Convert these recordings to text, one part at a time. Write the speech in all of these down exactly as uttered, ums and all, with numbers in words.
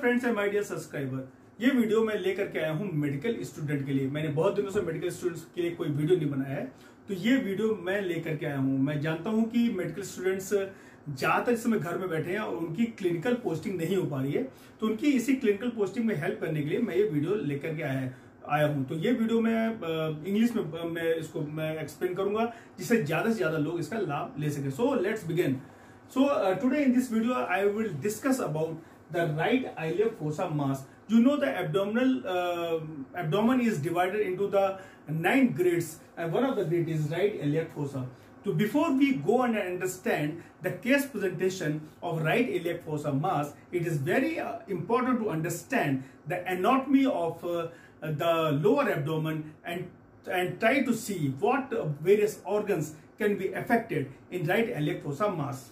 Friends and my dear subscriber, ये video मैं लेकर के आया हूँ मेडिकल स्टूडेंट के लिए। मैंने बहुत दिनों से मेडिकल स्टूडेंट्स के लिए कोई वीडियो नहीं बनाया है, तो ये वीडियो मैं लेकर के आया हूँ। मैं जानता हूँ कि मेडिकल स्टूडेंट्स ज्यादातर इस समय घर में बैठे हैं और उनकी क्लिनिकल पोस्टिंग नहीं हो पा रही है, तो उनकी इसी क्लिनिकल पोस्टिंग में हेल्प करने के लिए मैं ये वीडियो लेकर के आया है आया हूँ। तो ये वीडियो मैं इंग्लिश में मैं इसको मैं एक्सप्लेन करूंगा, जिससे ज्यादा से ज्यादा लोग इसका लाभ ले सके। So let's begin. So uh, today in this video I will discuss about the right iliac fossa mass. You know the abdominal uh, abdomen is divided into the nine grades, and one of the grade is right iliac fossa. So before we go and understand the case presentation of right iliac fossa mass, it is very uh, important to understand the anatomy of uh, the lower abdomen and and try to see what uh, various organs can be affected in right iliac fossa mass.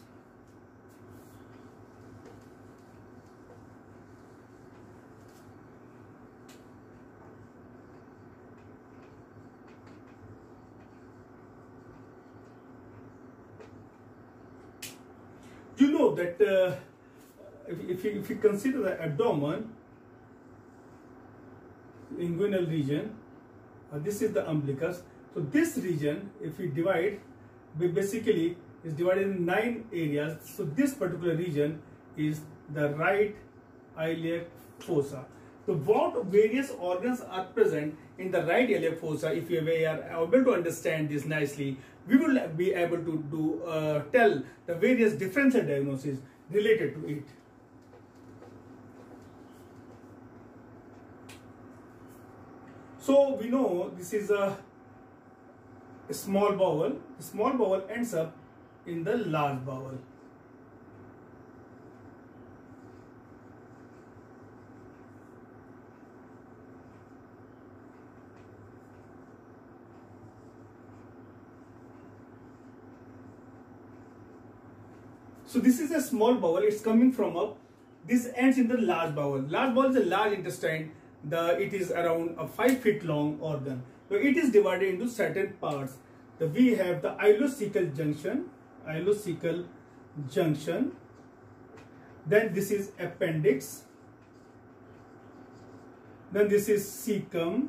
You know that uh, if, if, you, if you consider the abdomen, inguinal region, uh, this is the umbilicus. So this region, if we divide, we basically is divided in nine areas. So this particular region is the right iliac fossa. So what various organs are present in the right iliac fossa? If we are able to understand this nicely, we will be able to do uh, tell the various differential diagnoses related to it. So we know this is a, a small bowel. The small bowel ends up in the large bowel. So this is a small bowel, it's coming from up, this ends in the large bowel. Large bowel is a large intestine, the, it is around a five feet long organ. So it is divided into certain parts. The, we have the ileocecal junction, ileocecal junction, then this is appendix, then this is cecum,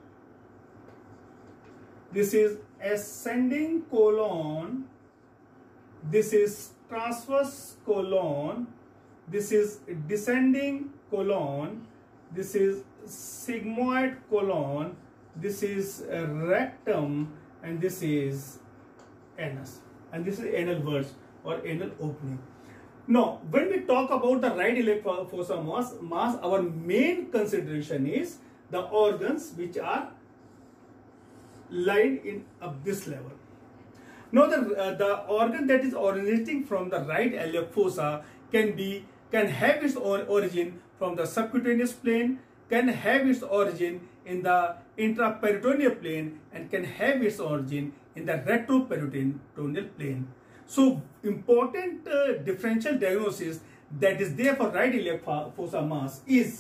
this is ascending colon, this is transverse colon, this is descending colon, this is sigmoid colon, this is rectum, and this is anus, and this is anal verge or anal opening. Now, when we talk about the right iliac fossa mass, mass, our main consideration is the organs which are lying in up this level. Now, the, uh, the organ that is originating from the right iliac fossa can be can have its origin from the subcutaneous plane, can have its origin in the intraperitoneal plane, and can have its origin in the retroperitoneal plane. So, important uh, differential diagnosis that is there for right iliac fossa mass is.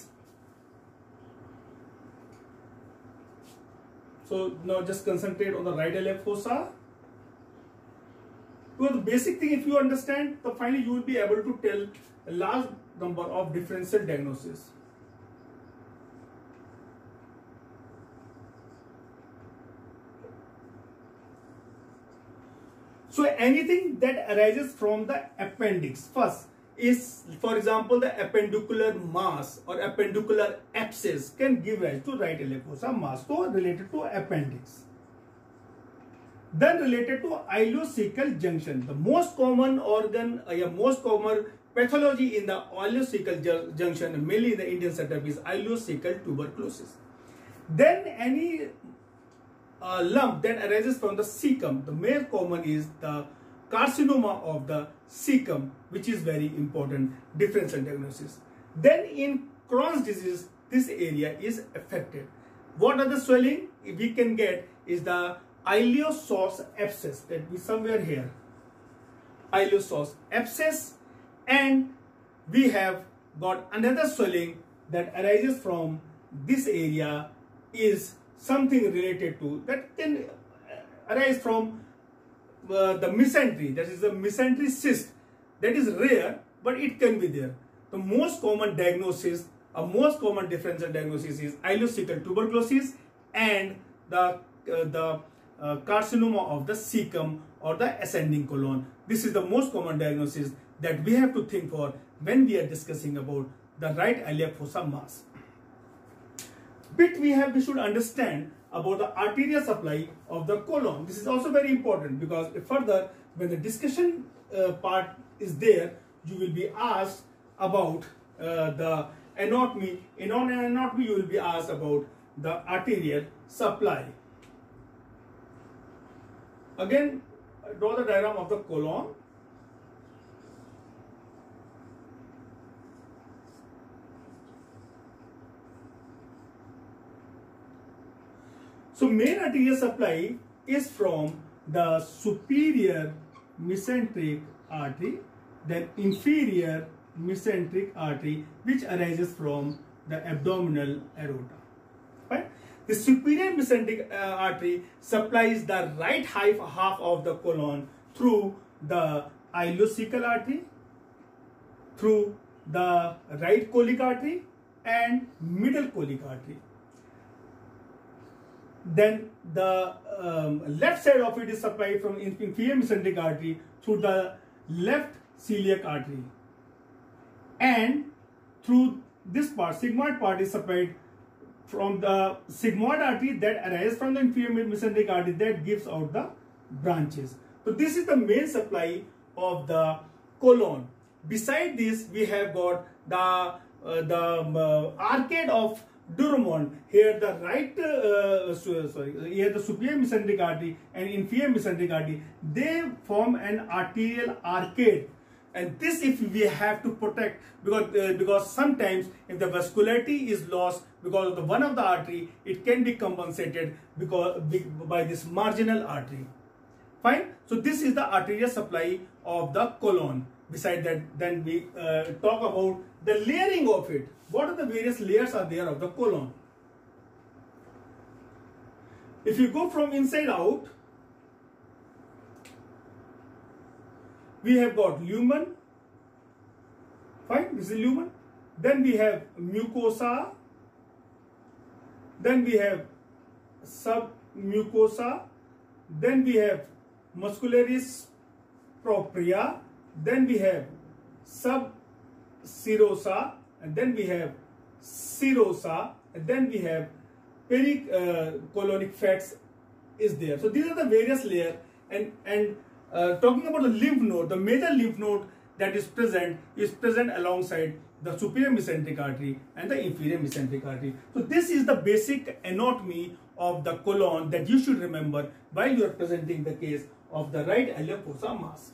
So now just concentrate on the right iliac fossa. Because the basic thing, if you understand, so finally you will be able to tell a large number of differential diagnoses. So anything that arises from the appendix first is, for example, the appendicular mass or appendicular abscess can give rise to right iliac fossa mass. So related to appendix. Then related to ileocecal junction, the most common organ, uh, yeah, most common pathology in the ileocecal junction, mainly in the Indian setup, is ileocecal tuberculosis. Then any uh, lump that arises from the cecum, the most common is the carcinoma of the cecum, which is very important differential diagnosis. Then in Crohn's disease, this area is affected. What are the swelling we can get is the ileocecal abscess, that be somewhere here, ileocecal abscess, and we have got another swelling that arises from this area is something related to that can arise from uh, the mesentery, that is the mesentery cyst, that is rare but it can be there. the most common diagnosis, a most common differential diagnosis is ileocecal tuberculosis and the uh, the uh, carcinoma of the cecum or the ascending colon. This is the most common diagnosis that we have to think for when we are discussing about the right iliac fossa mass. Bit we have we should understand about the arterial supply of the colon. This is also very important because further when the discussion uh, part is there, you will be asked about uh, the anatomy. In on anatomy, you will be asked about the arterial supply. Again, draw the diagram of the colon. So main arterial supply is from the superior mesenteric artery, then inferior mesenteric artery, which arises from the abdominal aorta. Right? The superior mesenteric uh, artery supplies the right half, half of the colon through the ileocecal artery, through the right colic artery and middle colic artery. Then the um, left side of it is supplied from inferior mesenteric artery through the left celiac artery, and through this part, sigmoid part, is supplied from the sigmoid artery that arises from the inferior mesenteric artery that gives out the branches. So this is the main supply of the colon. Beside this, we have got the uh, the uh, arcade of Durmond. Here the right, uh, sorry, here the superior mesenteric artery and inferior mesenteric artery, they form an arterial arcade. And this, if we have to protect, because uh, because sometimes if the vascularity is lost because of the one of the artery, it can be compensated because by this marginal artery. Fine. So this is the arterial supply of the colon. Beside that, then we uh, talk about the layering of it. What are the various layers are there of the colon? If you go from inside out, we have got lumen. Fine, this is lumen. Then we have mucosa. Then we have submucosa. Then we have muscularis propria. Then we have subserosa. And then we have serosa. And then we have pericolonic fats is there. So these are the various layers. And and uh, talking about the lymph node, the major lymph node that is present is present alongside the superior mesenteric artery and the inferior mesenteric artery. So this is the basic anatomy of the colon that you should remember while you are presenting the case of the right iliac fossa mass.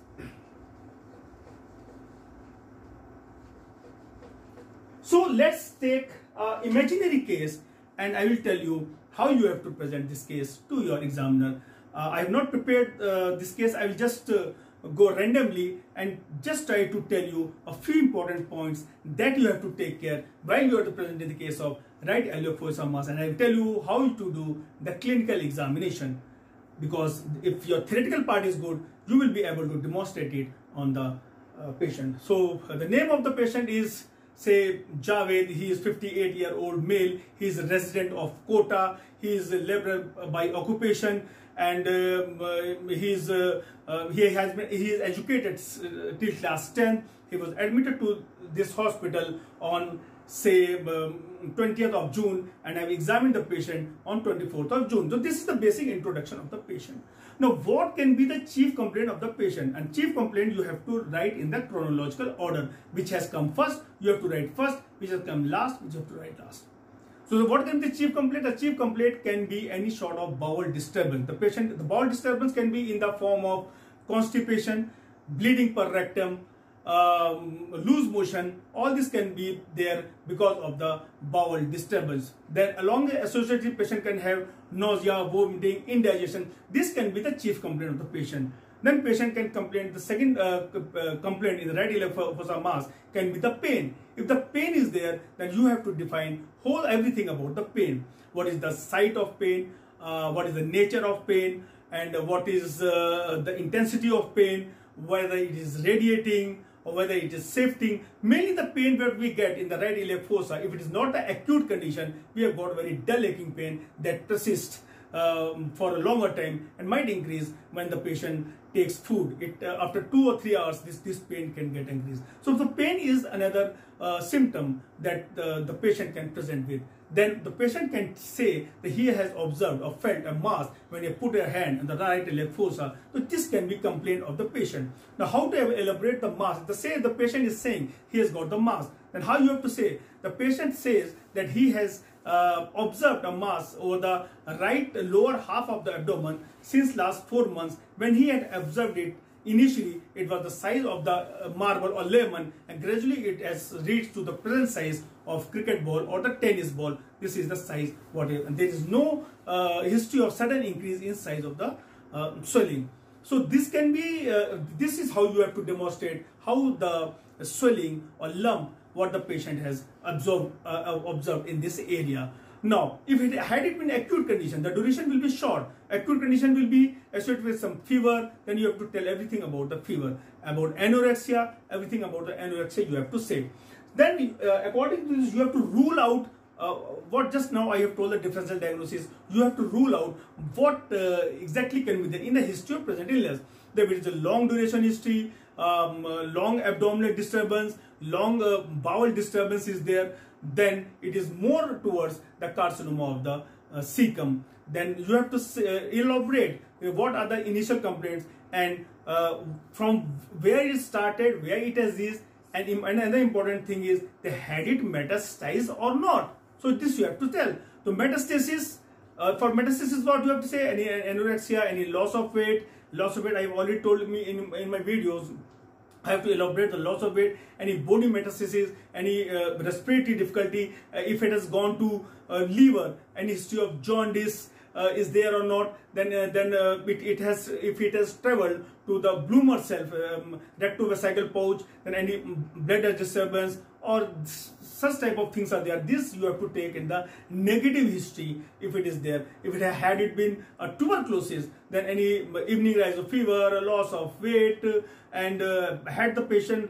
So let's take an imaginary case and I will tell you how you have to present this case to your examiner. Uh, I have not prepared uh, this case. I will just uh, go randomly and just try to tell you a few important points that you have to take care while you are presenting the case of right iliac fossa mass, and I will tell you how to do the clinical examination, because if your theoretical part is good, you will be able to demonstrate it on the uh, patient. So uh, the name of the patient is, say, Javed. He is fifty-eight year old male. He is a resident of Kota. He is a laborer by occupation, and um, uh, he is uh, uh, he has been he is educated uh, till class ten. He was admitted to this hospital on, say, um, twentieth of June, and I have examined the patient on twenty-fourth of June. So this is the basic introduction of the patient. Now, what can be the chief complaint of the patient? And chief complaint you have to write in the chronological order. Which has come first, you have to write first. Which has come last, which you have to write last. So what can be the chief complaint? The chief complaint can be any sort of bowel disturbance. The patient, the bowel disturbance can be in the form of constipation, bleeding per rectum, um, loose motion. All this can be there because of the bowel disturbance. Then along the associated patient can have nausea, vomiting, indigestion. This can be the chief complaint of the patient. Then patient can complain. The second uh, uh, complaint in the right iliac fossa mass can be the pain. If the pain is there, then you have to define whole everything about the pain. What is the site of pain? Uh, what is the nature of pain? And what is uh, the intensity of pain? Whether it is radiating, or whether it is shifting. Mainly the pain that we get in the right iliac fossa, if it is not the acute condition, we have got very dull aching pain that persists um, for a longer time and might increase when the patient takes food. It uh, after two or three hours, this this pain can get increased. So the pain is another uh, symptom that uh, the patient can present with. Then the patient can say that he has observed or felt a mass when he put a hand on the right iliac fossa. So this can be complaint of the patient. Now, how to elaborate the mass? The say the patient is saying he has got the mass. Then how you have to say? The patient says that he has uh, observed a mass over the right lower half of the abdomen since last four months. When he had observed it, initially it was the size of the uh, marble or lemon, and gradually it has reached to the present size of cricket ball or the tennis ball. This is the size whatever, and there is no uh, history of sudden increase in size of the uh, swelling. So this can be uh, this is how you have to demonstrate how the swelling or lump what the patient has observed uh, observed in this area. Now, if it had it been acute condition, the duration will be short. Acute condition will be associated with some fever. Then you have to tell everything about the fever, about anorexia, everything about the anorexia you have to say. Then, uh, according to this, you have to rule out uh, what just now I have told the differential diagnosis. You have to rule out what uh, exactly can be there in the history of present illness. There is a long duration history, um, uh, long abdominal disturbance, long uh, bowel disturbance is there. Then it is more towards the carcinoma of the uh, cecum. Then you have to say, uh, elaborate uh, what are the initial complaints and uh, from where it started, where it has is, and, and another important thing is they had it metastasized or not. So this you have to tell. So metastasis, uh, for metastasis what you have to say, any anorexia, any loss of weight, loss of weight I have already told me in, in my videos. I have to elaborate the loss of weight, any body metastasis, any uh, respiratory difficulty, uh, if it has gone to uh, liver, any history of jaundice uh, is there or not, then uh, then uh, it, it has, if it has traveled to the Bloomer self, um, rectovesical pouch, then any blood disturbance or such type of things are there. This you have to take in the negative history if it is there. If it had it been a tuberculosis, then any evening rise of fever, loss of weight, and uh, had the patient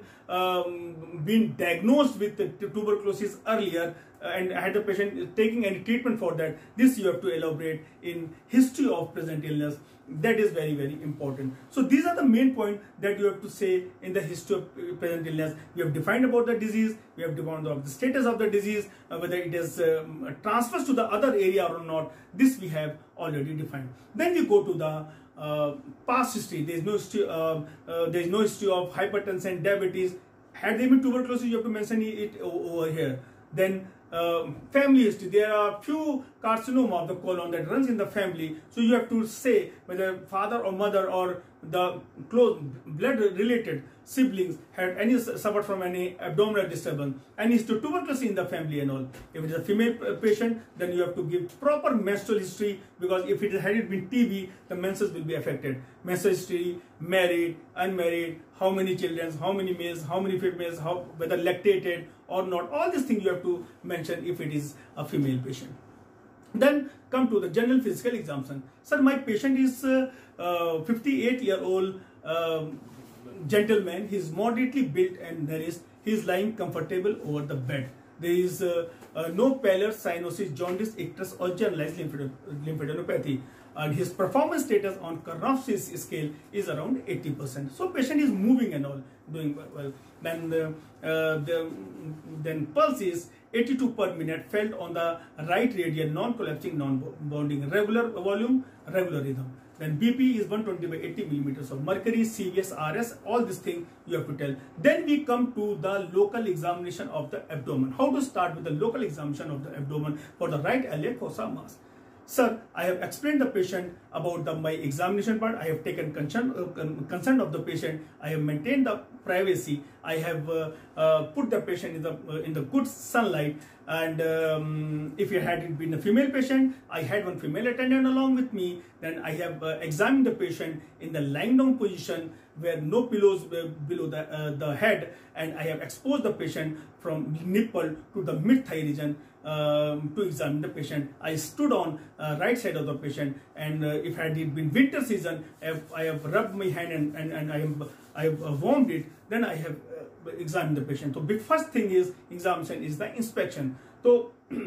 um, been diagnosed with the tuberculosis earlier uh, and had the patient taking any treatment for that, this you have to elaborate in history of present illness. That is very very important. So these are the main points that you have to say in the history of present illness. We have defined about the disease, we have defined about the status of the disease, uh, whether it is um, transfers to the other area or not. This we have already defined. Then we go to the uh, past history. There is no history. Uh, uh, there is no history of hypertension, diabetes. Had there been tuberculosis, you have to mention it over here. Then uh, family history. There are few carcinoma of the colon that runs in the family. So you have to say whether father or mother or the close blood related siblings had any suffered from any abdominal disturbance, any tuberculosis in the family and all. If it is a female patient, then you have to give proper menstrual history, because if it had it been T B, the menses will be affected. Menstrual history, married, unmarried, how many children, how many males, how many females, how whether lactated or not. All these things you have to mention if it is a female patient. Then come to the general physical examination. Sir, my patient is uh, uh, fifty-eight year old uh, gentleman. He is moderately built and nourished. He is lying comfortable over the bed. There is uh, uh, no pallor, cyanosis, jaundice, icterus or generalized lymphadenopathy. And his performance status on Karnofsky's scale is around eighty percent. So patient is moving and all, doing well. Then the, uh, the then pulse is eighty-two per minute, felt on the right radial, non-collapsing, non-bounding, regular volume, regular rhythm. Then B P is one twenty by eighty millimeters of mercury, C V S, R S, all these things you have to tell. Then we come to the local examination of the abdomen. How to start with the local examination of the abdomen for the right iliac fossa mass. Sir, I have explained the patient about the my examination part. I have taken consent, uh, consent of the patient. I have maintained the privacy. I have uh, uh, put the patient in the uh, in the good sunlight. And um, if you had been a female patient, I had one female attendant along with me. Then I have uh, examined the patient in the lying down position where no pillows were below the uh, the head, and I have exposed the patient from nipple to the mid thigh region. Um, to examine the patient. I stood on uh, right side of the patient, and uh, if had it been winter season, I have, I have rubbed my hand and, and, and I have, I have uh, warmed it. Then I have uh, examine the patient. So big first thing is examination is the inspection. So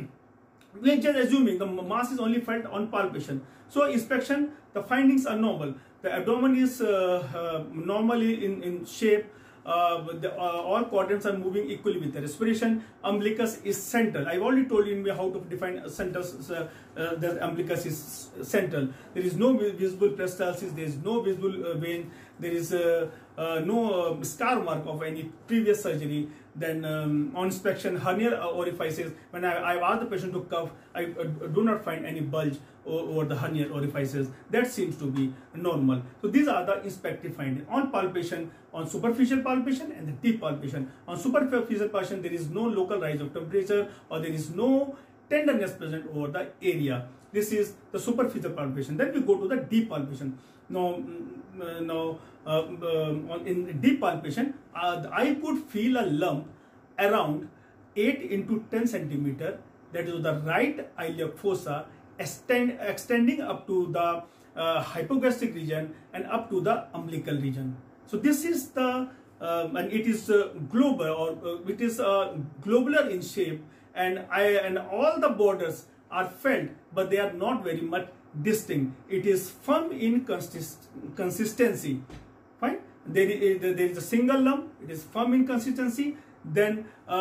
we are just assuming the mass is only felt on palpation. So inspection, the findings are normal. The abdomen is uh, uh, normally in, in shape. Uh, the, uh, all quadrants are moving equally with the respiration. Umbilicus is central. I've already told you how to define a central. Uh, uh, the umbilicus is central. There is no visible peristalsis. There is no visible uh, vein. There is uh, uh, no uh, scar mark of any previous surgery. Then um, on inspection, hernial orifices. When I, I ask the patient to cough, I uh, do not find any bulge over the hernial orifices. That seems to be normal. So these are the inspective findings. On palpation, on superficial palpation and the deep palpation. On superficial palpation, there is no local rise of temperature or there is no tenderness present over the area. This is the superficial palpation. Then we go to the deep palpation. Now, uh, now uh, uh, in deep palpation, uh, I could feel a lump around eight into ten centimeter. That is the right iliac fossa, extend, extending up to the uh, hypogastric region and up to the umbilical region. So this is the um, and it is uh, global or uh, it is uh, globular in shape, and I and all the borders are felt, but they are not very much distinct. It is firm in consist consistency. Fine. There is, there is a single lump. It is firm in consistency. Then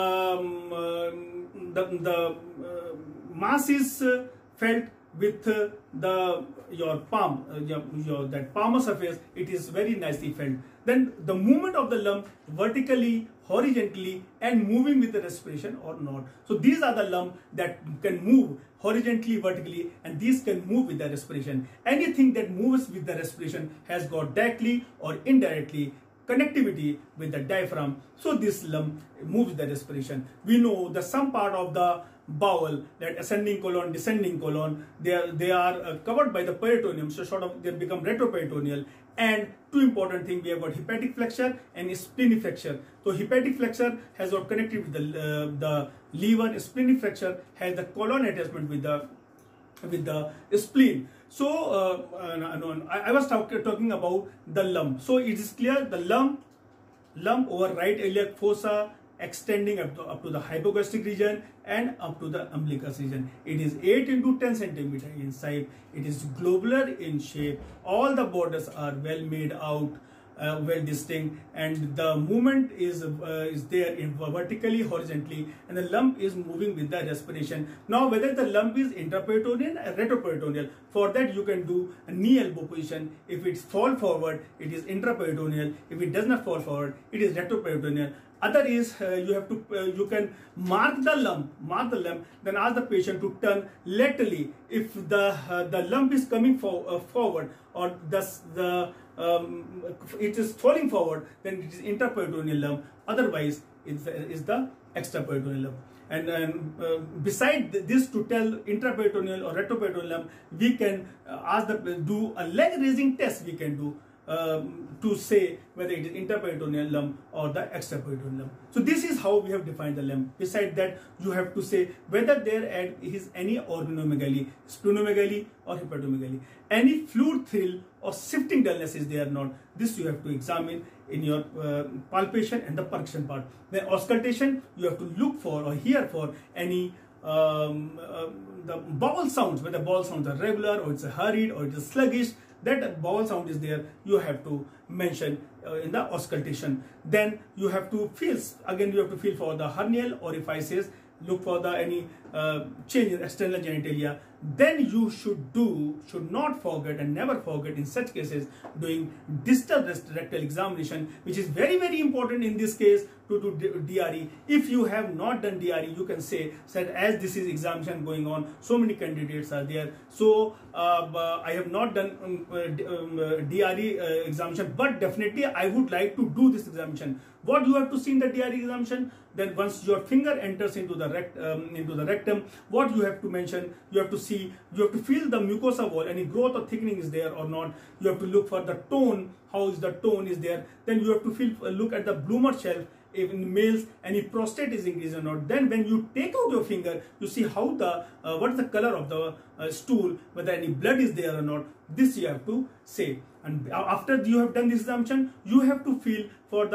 um, uh, the the uh, mass is uh, felt with uh, the your palm, uh, your, your that palmar surface. It is very nicely felt. Then the movement of the lump vertically, horizontally, and moving with the respiration or not. So these are the lump that can move horizontally, vertically, and these can move with the respiration. Anything that moves with the respiration has got directly or indirectly connectivity with the diaphragm. So this lump moves the respiration. We know that some part of the bowel, that ascending colon, descending colon, they are, they are uh, covered by the peritoneum, so sort of they become retroperitoneal. And two important things, we have got hepatic flexure and splenic flexure. So hepatic flexure has got connected with the uh, the liver. Splenic flexure has the colon attachment with the with the spleen. So uh, uh, I, I was talk, talking about the lump. So it is clear the lump lump over right iliac fossa, extending up to, up to the hypogastric region and up to the umbilicus region. It is eight into ten centimeter in size. It is globular in shape. All the borders are well made out, uh, well distinct, and the movement is uh, is there in vertically, horizontally, and the lump is moving with the respiration. Now, whether the lump is intraperitoneal or retroperitoneal, for that you can do a knee elbow position. If it fall forward, it is intraperitoneal. If it does not fall forward, it is retroperitoneal. Other is uh, you have to uh, you can mark the lump, mark the lump, then ask the patient to turn laterally. If the uh, the lump is coming for, uh, forward, or thus the um, it is falling forward, then it is intraperitoneal lump. Otherwise, it's the, is the extraperitoneal lump. And, and uh, beside this, to tell intraperitoneal or retroperitoneal lump, we can uh, ask the do a leg raising test. We can do. Um, to say whether it is intraperitoneal lump or the extraperitoneal lump. So this is how we have defined the lump. Besides that, you have to say whether there is any organomegaly, splenomegaly or hepatomegaly. Any fluid thrill or shifting dullness is there or not. This you have to examine in your uh, palpation and the percussion part. Then auscultation, you have to look for or hear for any um, uh, the bowel sounds, whether bowel sounds are regular or it's a hurried or it is sluggish. That bowel sound is there, you have to mention uh, in the auscultation. Then you have to feel, again you have to feel for the hernial orifices, look for the any uh, change in external genitalia. Then you should do, should not forget and never forget in such cases doing distal rectal examination, which is very very important in this case to do D R E. If you have not done D R E, you can say that as this is examination going on, so many candidates are there. So uh, I have not done um, uh, D R E uh, examination, but definitely I would like to do this examination. What you have to see in the D R E examination? Then once your finger enters into the rect, um, into the rectum, what you have to mention, you have to see, you have to feel the mucosa wall, any growth or thickening is there or not. You have to look for the tone, how is the tone is there. Then you have to feel, uh, look at the Bloomer shelf, if in males any prostate is increased or not. Then when you take out your finger, you see how the, uh, what is the color of the uh, stool, whether any blood is there or not. This you have to say. And after you have done this examination, you have to feel for the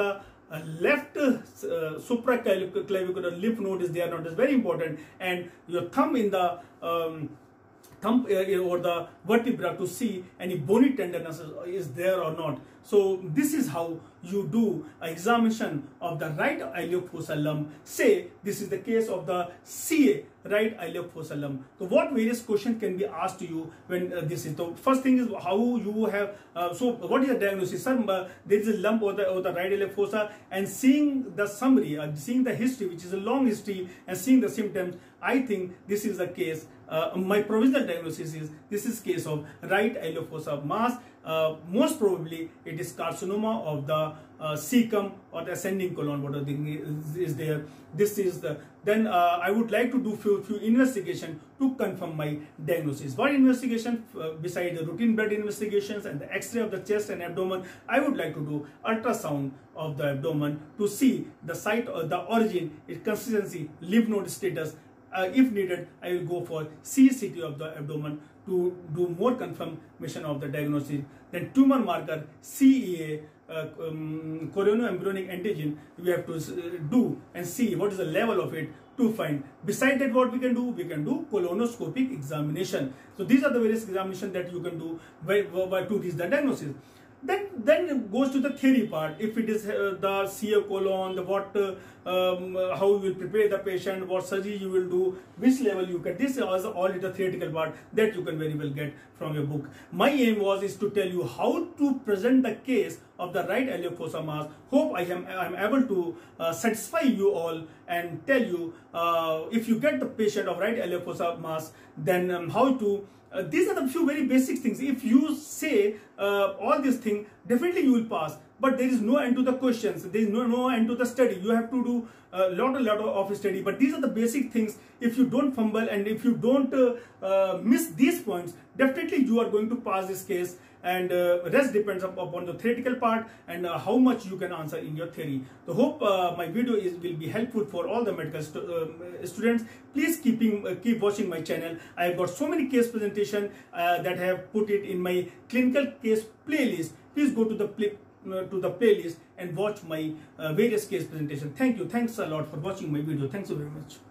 uh, left uh, supraclavicular lymph node is there or not is very important, and your thumb in the um, thumb uh, or the vertebra to see any bony tenderness is there or not. So this is how you do an examination of the right iliopsoas lump. Say this is the case of the C A, right iliopsoas lump. So what various questions can be asked to you when uh, this is. So first thing is how you have. Uh, so what is the diagnosis? Sir, uh, there is a lump or the, or the right iliopsoas, and seeing the summary, uh, seeing the history, which is a long history, and seeing the symptoms, I think this is the case. Uh, my provisional diagnosis is this is case of right iliopsoas mass. Uh, most probably it is carcinoma of the uh, cecum or the ascending colon. What the thing is, is there. This is the then uh, I would like to do few few investigation to confirm my diagnosis. What investigation uh, beside the routine blood investigations and the X-ray of the chest and abdomen? I would like to do ultrasound of the abdomen to see the site or the origin, its consistency, lymph node status. Uh, if needed, I will go for C C T of the abdomen to do more confirmation of the diagnosis. Then tumor marker C E A, uh, um, chorioembryonic antigen, we have to uh, do and see what is the level of it to find. Beside that, what we can do, we can do colonoscopic examination. So these are the various examinations that you can do by, by to reach the diagnosis. Then, then it goes to the theory part. If it is uh, the C A colon, the what, uh, um, uh, how you will prepare the patient, what surgery you will do, which level you can. This is also all the theoretical part that you can very well get from your book. My aim was is to tell you how to present the case of the right iliopsoas mass. Hope I am I am able to uh, satisfy you all and tell you uh, if you get the patient of right iliopsoas mass, then um, how to. Uh, these are the few very basic things. If you say uh, all these things, definitely you will pass. But there is no end to the questions. There is no no end to the study. You have to do a lot, a lot of study. But these are the basic things. If you don't fumble and if you don't uh, uh, miss these points, definitely you are going to pass this case. And uh, rest depends upon the theoretical part and uh, how much you can answer in your theory. So hope uh, my video is will be helpful for all the medical stu uh, students. Please keeping uh, keep watching my channel. I have got so many case presentation uh, that I have put it in my clinical case playlist. Please go to the play, uh, to the playlist and watch my uh, various case presentation. Thank you. Thanks a lot for watching my video. Thanks so very much.